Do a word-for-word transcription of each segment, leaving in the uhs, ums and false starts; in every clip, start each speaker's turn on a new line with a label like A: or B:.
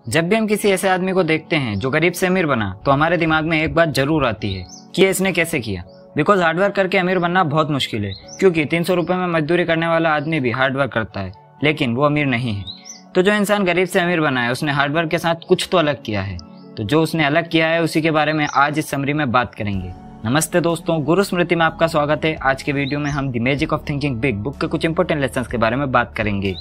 A: जब भी हम किसी ऐसे आदमी को देखते हैं जो गरीब से अमीर बना, तो हमारे दिमाग में एक बात जरूर आती है कि इसने कैसे किया। बिकॉज हार्डवर्क करके अमीर बनना बहुत मुश्किल है, क्योंकि तीन सौ रुपये में मजदूरी करने वाला आदमी भी हार्डवर्क करता है, लेकिन वो अमीर नहीं है। तो जो इंसान गरीब से अमीर बना है, उसने हार्डवर्क के साथ कुछ तो अलग किया है। तो जो उसने अलग किया है, उसी के बारे में आज इस समरी में बात करेंगे। नमस्ते दोस्तों, गुरु स्मृति में आपका स्वागत है। आज के वीडियो में हम The Magic of Thinking Big book के कुछ इंपॉर्टेंट लेसन्स के बारे में बात करेंगे।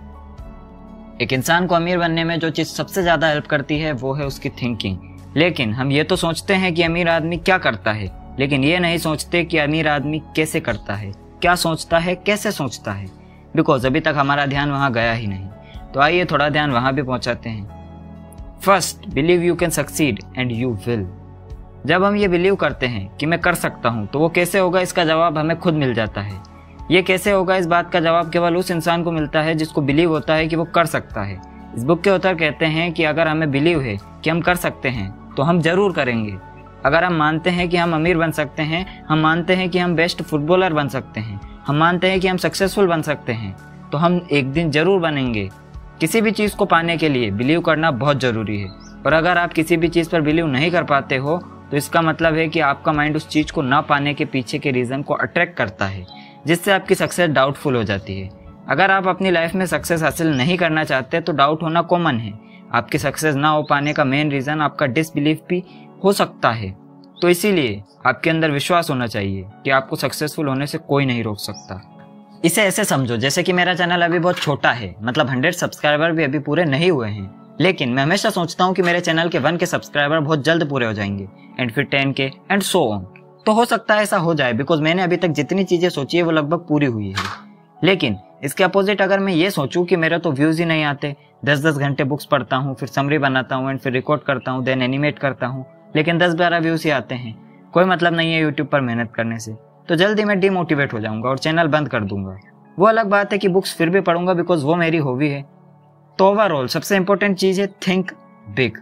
A: एक इंसान को अमीर बनने में जो चीज़ सबसे ज़्यादा हेल्प करती है वो है उसकी थिंकिंग। लेकिन हम ये तो सोचते हैं कि अमीर आदमी क्या करता है, लेकिन ये नहीं सोचते कि अमीर आदमी कैसे करता है, क्या सोचता है, कैसे सोचता है। बिकॉज अभी तक हमारा ध्यान वहाँ गया ही नहीं। तो आइए थोड़ा ध्यान वहाँ भी पहुँचाते हैं। First, believe you can succeed and you will. जब हम ये बिलीव करते हैं कि मैं कर सकता हूँ, तो वो कैसे होगा, इसका जवाब हमें खुद मिल जाता है। ये कैसे होगा, इस बात का जवाब केवल उस इंसान को मिलता है जिसको बिलीव होता है कि वो कर सकता है। इस बुक के ऑथर कहते हैं कि अगर हमें बिलीव है कि हम कर सकते हैं, तो हम जरूर करेंगे। अगर हम मानते हैं कि हम अमीर बन सकते हैं, हम मानते हैं कि हम बेस्ट फुटबॉलर बन सकते हैं, हम मानते हैं कि हम सक्सेसफुल बन सकते हैं, तो हम एक दिन जरूर बनेंगे। किसी भी चीज़ को पाने के लिए बिलीव करना बहुत ज़रूरी है। और अगर आप किसी भी चीज़ पर बिलीव नहीं कर पाते हो, तो इसका मतलब है कि आपका माइंड उस चीज़ को ना पाने के पीछे के रीज़न को अट्रैक्ट करता है, जिससे आपकी सक्सेस डाउटफुल हो जाती है। अगर आप अपनी लाइफ में सक्सेस हासिल नहीं करना चाहते, तो डाउट होना कॉमन है। आपकी सक्सेस ना हो पाने का मेन रीज़न आपका डिसबिलीफ भी हो सकता है। तो इसीलिए आपके अंदर विश्वास होना चाहिए कि आपको सक्सेसफुल होने से कोई नहीं रोक सकता। इसे ऐसे समझो जैसे कि मेरा चैनल अभी बहुत छोटा है, मतलब हंड्रेड सब्सक्राइबर भी अभी पूरे नहीं हुए हैं। लेकिन मैं हमेशा सोचता हूँ कि मेरे चैनल के वन के सब्सक्राइबर बहुत जल्द पूरे हो जाएंगे, एंड फिर टेन के एंड सो ऑन। तो हो सकता है ऐसा हो जाए, बिकॉज मैंने अभी तक जितनी चीज़ें सोची है वो लगभग पूरी हुई है। लेकिन इसके अपोजिट अगर मैं ये सोचूं कि मेरे तो व्यूज़ ही नहीं आते, दस दस घंटे बुक्स पढ़ता हूँ, फिर समरी बनाता हूँ, एंड फिर रिकॉर्ड करता हूँ, देन एनिमेट करता हूँ, लेकिन दस बारह व्यूज़ ही आते हैं, कोई मतलब नहीं है यूट्यूब पर मेहनत करने से, तो जल्दी मैं डीमोटिवेट हो जाऊँगा और चैनल बंद कर दूंगा। वो अलग बात है कि बुक्स फिर भी पढ़ूंगा, बिकॉज वो मेरी हॉबी है। तो ओवरऑल सबसे इंपॉर्टेंट चीज़ है think big.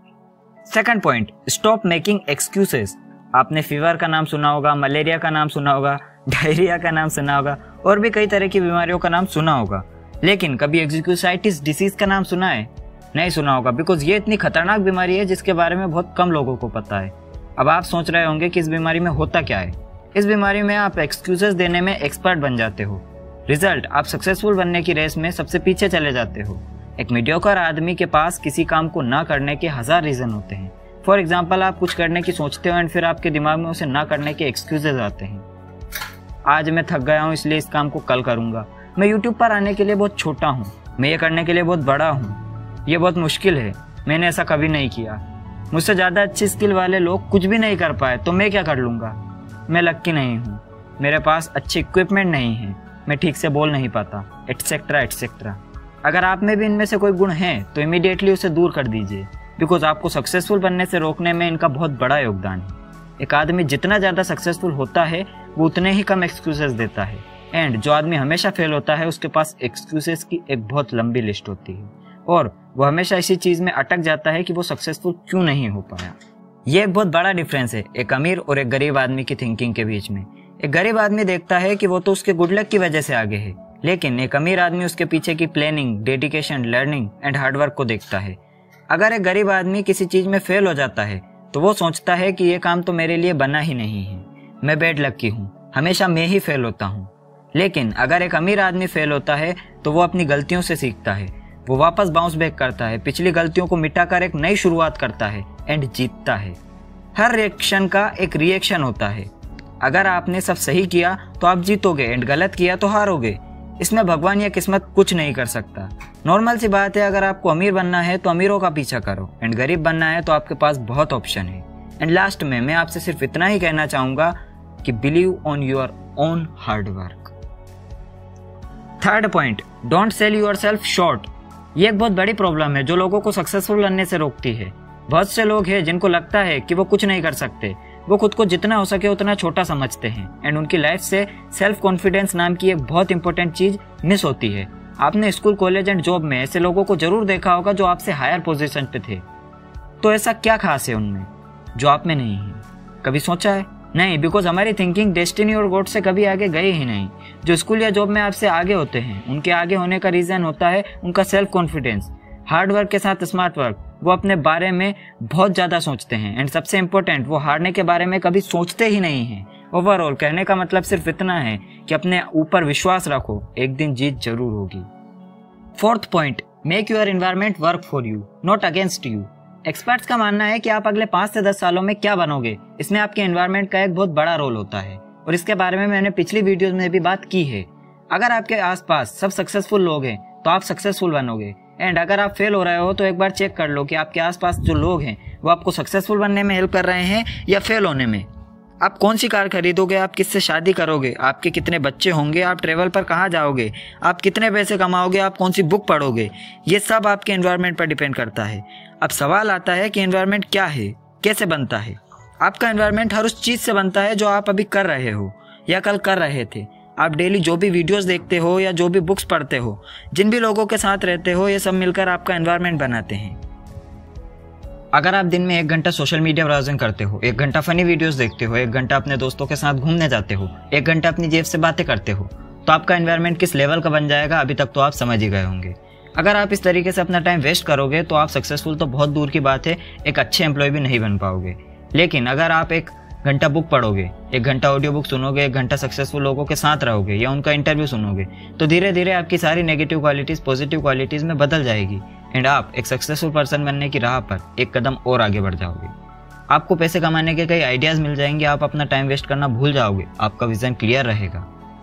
A: Second point, stop making excuses. आपने फीवर का नाम सुना होगा, मलेरिया का नाम सुना होगा, डायरिया का नाम सुना होगा, और भी कई तरह की बीमारियों का नाम सुना होगा, लेकिन कभी एक्जिक्यूसाइटिस डिसीज का नाम सुना है? नहीं सुना होगा, बिकॉज ये इतनी खतरनाक बीमारी है जिसके बारे में बहुत कम लोगों को पता है। अब आप सोच रहे होंगे कि इस बीमारी में होता क्या है। इस बीमारी में आप एक्सक्यूजेस देने में एक्सपर्ट बन जाते हो। रिजल्ट, आप सक्सेसफुल बनने की रेस में सबसे पीछे चले जाते हो। एक मीडियोकर आदमी के पास किसी काम को ना करने के हजार रीजन होते हैं। फॉर एग्जाम्पल, आप कुछ करने की सोचते हो एंड फिर आपके दिमाग में उसे ना करने के एक्सक्यूजेज आते हैं। आज मैं थक गया हूँ, इसलिए इस काम को कल करूँगा। मैं यूट्यूब पर आने के लिए बहुत छोटा हूँ, मैं ये करने के लिए बहुत बड़ा हूँ, ये बहुत मुश्किल है, मैंने ऐसा कभी नहीं किया, मुझसे ज़्यादा अच्छी स्किल वाले लोग कुछ भी नहीं कर पाए, तो मैं क्या कर लूँगा, मैं लक्की नहीं हूँ, मेरे पास अच्छी इक्विपमेंट नहीं है, मैं ठीक से बोल नहीं पाता, एटसेट्रा एटसेट्रा। अगर आप में भी इनमें से कोई गुण है, तो इमीडिएटली उसे दूर कर दीजिए, बिकॉज आपको सक्सेसफुल बनने से रोकने में इनका बहुत बड़ा योगदान है। एक आदमी जितना ज़्यादा सक्सेसफुल होता है, वो उतने ही कम एक्सक्यूजेस देता है, एंड जो आदमी हमेशा फेल होता है, उसके पास एक्सक्यूजेस की एक बहुत लंबी लिस्ट होती है, और वो हमेशा इसी चीज़ में अटक जाता है कि वो सक्सेसफुल क्यों नहीं हो पाया। ये एक बहुत बड़ा डिफरेंस है एक अमीर और एक गरीब आदमी की थिंकिंग के बीच में। एक गरीब आदमी देखता है कि वो तो उसके गुड लक की वजह से आगे है, लेकिन एक अमीर आदमी उसके पीछे की planning, dedication, learning and hard work को देखता है। अगर एक गरीब आदमी किसी चीज में फेल हो जाता है, तो वो सोचता है कि ये काम तो मेरे लिए बना ही नहीं है, मैं बैड लक की हूँ, हमेशा मैं ही फेल होता हूँ। लेकिन अगर एक अमीर आदमी फेल होता है, तो वो अपनी गलतियों से सीखता है, वो वापस बाउंस बैक करता है, पिछली गलतियों को मिटाकर एक नई शुरुआत करता है एंड जीतता है। हर रिएक्शन का एक रिएक्शन होता है। अगर आपने सब सही किया तो आप जीतोगे, एंड गलत किया तो हारोगे। इसमें भगवान या किस्मत कुछ नहीं कर सकता। नॉर्मल सी बात है, अगर आपको अमीर बनना है तो अमीरों का पीछा करो, एंड गरीब बनना है तो आपके पास बहुत ऑप्शन है। एंड लास्ट में मैं आपसे सिर्फ इतना ही कहना चाहूंगा कि believe on your own hard work. Third point, don't sell yourself short. ये एक बहुत बड़ी प्रॉब्लम है जो लोगों को सक्सेसफुल बनने से रोकती है। बहुत से लोग हैं जिनको लगता है कि वो कुछ नहीं कर सकते, वो खुद को जितना हो सके उतना छोटा समझते हैं, एंड उनकी लाइफ से सेल्फ कॉन्फिडेंस नाम की एक बहुत इंपॉर्टेंट चीज मिस होती है। आपने स्कूल, कॉलेज एंड जॉब में ऐसे लोगों को जरूर देखा होगा जो आपसे हायर पोजीशन पे थे। तो ऐसा क्या खास है उनमें जो आप में नहीं है? कभी सोचा है? नहीं, बिकॉज हमारी थिंकिंग डेस्टिनी और गॉड से कभी आगे गई ही नहीं। जो स्कूल या जॉब में आपसे आगे होते हैं, उनके आगे होने का रीजन होता है उनका सेल्फ कॉन्फिडेंस। हार्ड वर्क के साथ स्मार्ट वर्क, वो अपने बारे में बहुत ज़्यादा सोचते हैं एंड सबसे इम्पोर्टेंट, वो हारने के बारे में कभी सोचते ही नहीं हैं। ओवरऑल कहने का मतलब सिर्फ इतना है कि अपने ऊपर विश्वास रखो, एक दिन जीत जरूर होगी। Fourth point, make your environment work for you not against you. Experts का मानना है कि आप अगले पाँच से दस सालों में क्या बनोगे, इसमें आपके एनवायरनमेंट का एक बहुत बड़ा रोल होता है और इसके बारे में मैंने पिछली वीडियोस में भी बात की है। अगर आपके आसपास सब सक्सेसफुल लोग हैं तो आप सक्सेसफुल बनोगे एंड अगर आप फेल हो रहे हो तो एक बार चेक कर लो कि आपके आसपास जो लोग हैं वो आपको सक्सेसफुल बनने में हेल्प कर रहे हैं या फेल होने में। आप कौन सी कार खरीदोगे, आप किससे शादी करोगे, आपके कितने बच्चे होंगे, आप ट्रेवल पर कहाँ जाओगे, आप कितने पैसे कमाओगे, आप कौन सी बुक पढ़ोगे, ये सब आपके एनवायरनमेंट पर डिपेंड करता है। अब सवाल आता है कि एनवायरनमेंट क्या है, कैसे बनता है। आपका एनवायरनमेंट हर उस चीज़ से बनता है जो आप अभी कर रहे हो या कल कर रहे थे। आप डेली जो भी वीडियोस देखते हो या जो भी बुक्स पढ़ते हो, जिन भी लोगों के साथ रहते हो, ये सब मिलकर आपका एनवायरनमेंट बनाते हैं। अगर आप दिन में एक घंटा सोशल मीडिया ब्राउजिंग करते हो, एक घंटा फनी वीडियोस देखते हो, एक घंटा अपने दोस्तों के साथ घूमने जाते हो, एक घंटा अपनी जेब से बातें करते हो, तो आपका एनवायरनमेंट किस लेवल का बन जाएगा अभी तक तो आप समझ ही गए होंगे। अगर आप इस तरीके से अपना टाइम वेस्ट करोगे तो आप सक्सेसफुल तो बहुत दूर की बात है, एक अच्छे एम्प्लॉय भी नहीं बन पाओगे। लेकिन अगर आप एक घंटा बुक पढ़ोगे, एक घंटा ऑडियो बुक सुनोगे, एक घंटा सक्सेसफुल लोगों के साथ रहोगे या उनका इंटरव्यू सुनोगे, तो धीरे धीरे आपकी सारी नेगेटिव क्वालिटीज पॉजिटिव क्वालिटीज में बदल जाएगी एंड आप एक सक्सेसफुल पर्सन बनने की राह पर एक कदम और आगे बढ़ जाओगे। आपको पैसे कमाने के कई आइडियाज मिल जाएंगे, आप अपना टाइम वेस्ट करना भूल जाओगे, आपका विजन क्लियर रहेगा।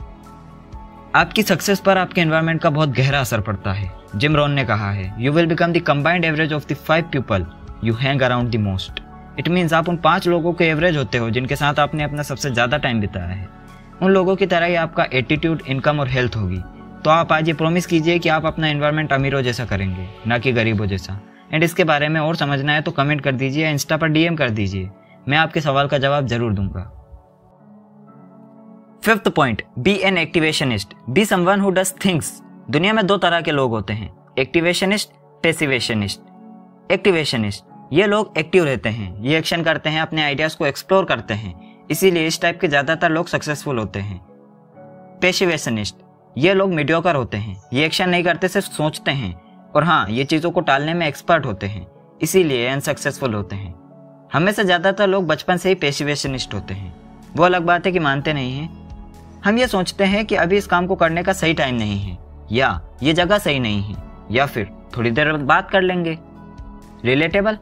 A: आपकी सक्सेस पर आपके एनवायरनमेंट का बहुत गहरा असर पड़ता है। जिम रोहन ने कहा है, you will become the combined average of the five people you hang around the most. It means आप उन पांच लोगों के एवरेज होते हो जिनके साथ आपने अपना सबसे ज्यादा टाइम बिताया है। उन लोगों की तरह ही आपका एटीट्यूड, इनकम और हेल्थ होगी। तो आप आज ये प्रॉमिस कीजिए कि आप अपना एनवायरनमेंट अमीरों जैसा करेंगे, ना कि गरीबों जैसा। एंड इसके बारे में और समझना है तो कमेंट कर दीजिए, इंस्टा पर डीएम कर दीजिए, मैं आपके सवाल का जवाब जरूर दूंगा। Fifth point, be an activationist, be someone who does things. दुनिया में दो तरह के लोग होते हैं, एक्टिवेशनिस्ट, पैसिवेशनिस्ट। एक्टिवेशनिस्ट, ये लोग एक्टिव रहते हैं, ये एक्शन करते हैं, अपने आइडियाज को एक्सप्लोर करते हैं, इसीलिए इस टाइप के ज्यादातर लोग सक्सेसफुल होते हैं। पैसिवेशनिस्ट, ये लोग मीडियोकर होते हैं, ये एक्शन नहीं करते, सिर्फ सोचते हैं और हाँ, ये चीजों को टालने में एक्सपर्ट होते हैं, इसीलिए अनसक्सेसफुल होते हैं। हमें से ज्यादातर लोग बचपन से ही पैसिवेशनिस्ट होते हैं। वो अलग बात है कि मानते नहीं हैं। हम ये सोचते हैं कि अभी इस काम को करने का सही टाइम नहीं है, या ये जगह सही नहीं है, या फिर थोड़ी देर बात कर लेंगे। रिलेटेबल?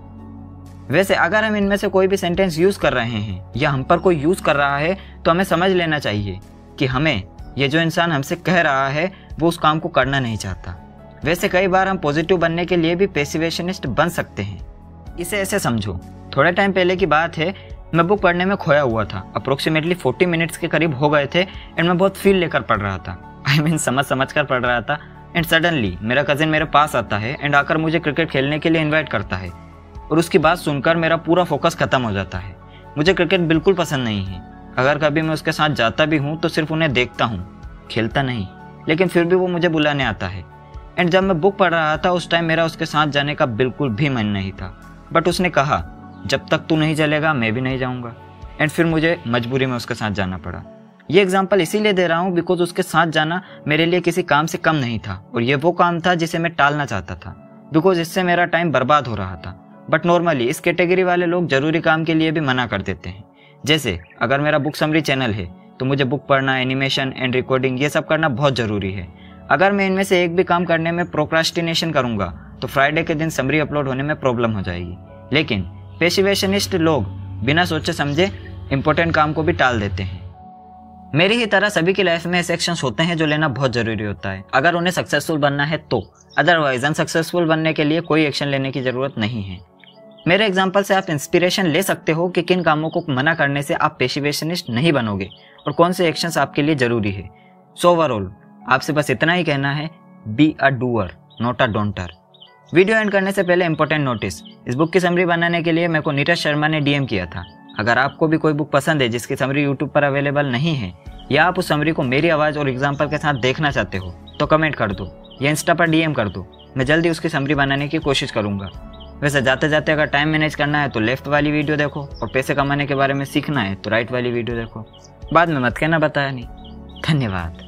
A: वैसे अगर हम इनमें से कोई भी सेंटेंस यूज कर रहे हैं या हम पर कोई यूज कर रहा है तो हमें समझ लेना चाहिए कि हमें ये जो इंसान हमसे कह रहा है वो उस काम को करना नहीं चाहता। वैसे कई बार हम पॉजिटिव बनने के लिए भी पैसिवेशनिस्ट बन सकते हैं। इसे ऐसे समझो, थोड़े टाइम पहले की बात है, मैं बुक पढ़ने में खोया हुआ था। अप्रोक्सीमेटली चालीस मिनट्स के करीब हो गए थे एंड मैं बहुत फील लेकर पढ़ रहा था। आई मीन समझ समझ कर पढ़ रहा था एंड सडनली मेरा कजिन मेरे पास आता है एंड आकर मुझे क्रिकेट खेलने के लिए इन्वाइट करता है और उसकी बात सुनकर मेरा पूरा फोकस खत्म हो जाता है। मुझे क्रिकेट बिल्कुल पसंद नहीं है। अगर कभी मैं उसके साथ जाता भी हूँ तो सिर्फ उन्हें देखता हूँ, खेलता नहीं। लेकिन फिर भी वो मुझे बुलाने आता है एंड जब मैं बुक पढ़ रहा था उस टाइम मेरा उसके साथ जाने का बिल्कुल भी मन नहीं था, बट उसने कहा जब तक तू नहीं चलेगा मैं भी नहीं जाऊँगा एंड फिर मुझे मजबूरी में उसके साथ जाना पड़ा। ये एग्जाम्पल इसीलिए दे रहा हूँ बिकॉज उसके साथ जाना मेरे लिए किसी काम से कम नहीं था और ये वो काम था जिसे मैं टालना चाहता था बिकॉज इससे मेरा टाइम बर्बाद हो रहा था। बट नॉर्मली इस कैटेगरी वाले लोग जरूरी काम के लिए भी मना कर देते हैं। जैसे अगर मेरा बुक समरी चैनल है तो मुझे बुक पढ़ना, एनिमेशन एंड रिकॉर्डिंग ये सब करना बहुत जरूरी है। अगर मैं इनमें से एक भी काम करने में प्रोक्रास्टिनेशन करूंगा तो फ्राइडे के दिन समरी अपलोड होने में प्रॉब्लम हो जाएगी। लेकिन पैसिवेशनिस्ट लोग बिना सोचे समझे इंपॉर्टेंट काम को भी टाल देते हैं। मेरी ही तरह सभी की लाइफ में ऐसे एक्शंस होते हैं जो लेना बहुत जरूरी होता है अगर उन्हें सक्सेसफुल बनना है तो। अदरवाइज अनसक्सेसफुल बनने के लिए कोई एक्शन लेने की जरूरत नहीं है। मेरे एग्जाम्पल से आप इंस्पिरेशन ले सकते हो कि किन कामों को मना करने से आप पैसिवेशनिस्ट नहीं बनोगे और कौन से एक्शंस आपके लिए जरूरी है। सो ओवरऑल आपसे बस इतना ही कहना है, be a doer not a donter. Video end करने से पहले इंपॉर्टेंट नोटिस, इस बुक की समरी बनाने के लिए मेरे को नीरज शर्मा ने डीएम किया था। अगर आपको भी कोई बुक पसंद है जिसकी समरी यूट्यूब पर अवेलेबल नहीं है या आप उस समरी को मेरी आवाज़ और एग्जाम्पल के साथ देखना चाहते हो तो कमेंट कर दो या इंस्टा पर डीएम कर दो, मैं जल्दी उसकी समरी बनाने की कोशिश करूंगा। वैसे जाते जाते अगर टाइम मैनेज करना है तो लेफ्ट वाली वीडियो देखो और पैसे कमाने के बारे में सीखना है तो राइट वाली वीडियो देखो। बाद में मत कहना बताया नहीं। धन्यवाद।